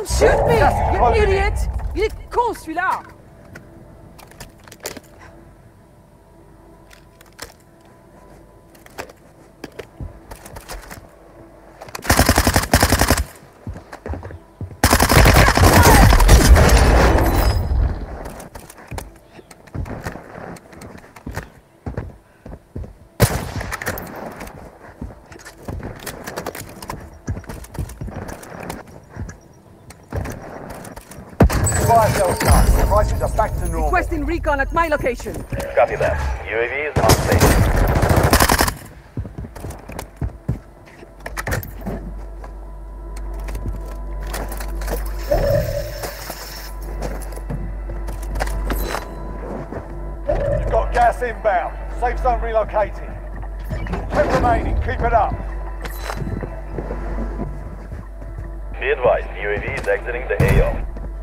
Don't shoot me, you idiot! Il est con celui-là! Prices are back to normal. Requesting recon at my location. Copy that. UAV is on station. You've got gas inbound. Safe zone relocated. 10 remaining. Keep it up. Be advised, UAV is exiting the AO.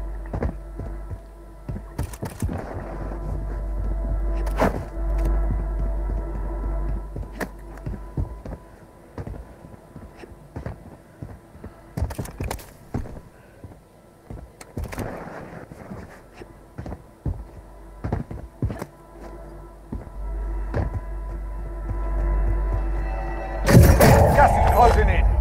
Gas is closing in.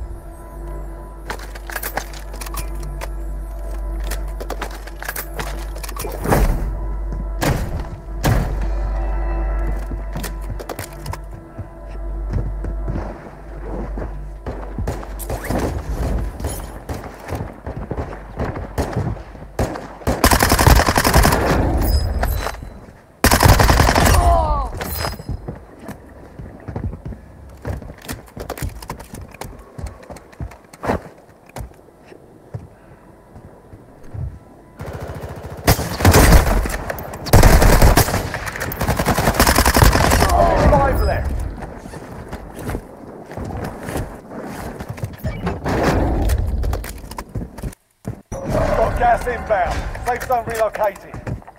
Gas inbound. Safe zone relocated.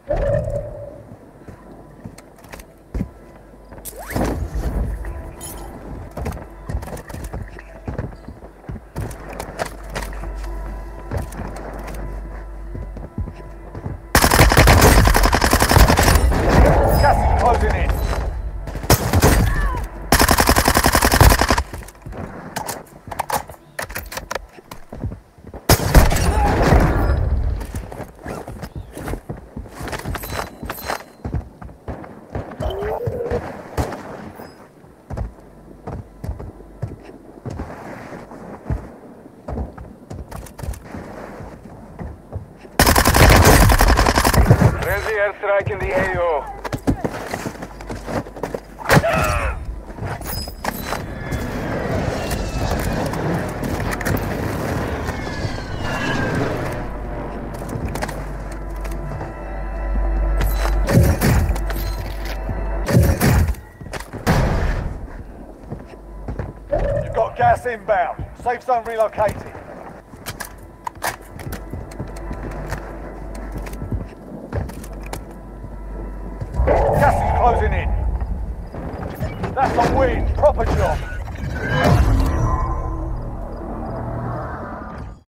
Gas is closing in. Friendly airstrike in the AO. You've got gas inbound. Safe zone relocated. Gas is closing in. That's a win. Proper job.